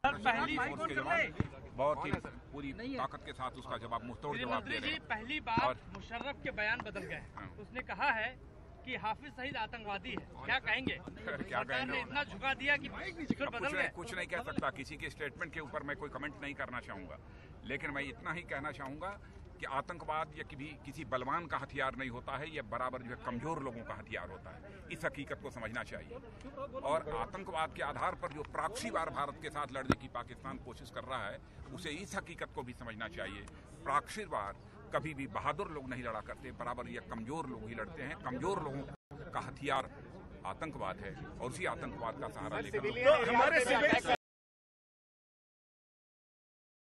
पहली बहुत ही पूरी ताकत के साथ उसका जवाब मुंहतोड़ जवाब दे रहे हैं। पहली बार मुशर्रफ के बयान बदल गए। उसने कहा है कि हाफिज सईद आतंकवादी है। क्या कहेंगे? क्या कहेंगे? इतना झुका दिया कि फिर बदल गए। कुछ नहीं कह सकता, किसी के स्टेटमेंट के ऊपर मैं कोई कमेंट नहीं करना चाहूंगा, लेकिन मैं इतना ही कहना चाहूंगा कि आतंकवाद या किसी बलवान का हथियार नहीं होता है, यह बराबर जो है कमजोर लोगों का हथियार होता है। इस हकीकत को समझना चाहिए। और आतंकवाद के आधार पर जो प्रॉक्सी वार भारत के साथ लड़ने की पाकिस्तान कोशिश कर रहा है, उसे इस हकीकत को भी समझना चाहिए। प्रॉक्सी वार कभी भी बहादुर लोग नहीं लड़ा करते, बराबर ये कमजोर लोग ही लड़ते हैं। कमजोर लोगों का हथियार आतंकवाद है और उसी आतंकवाद का सहारा लेकर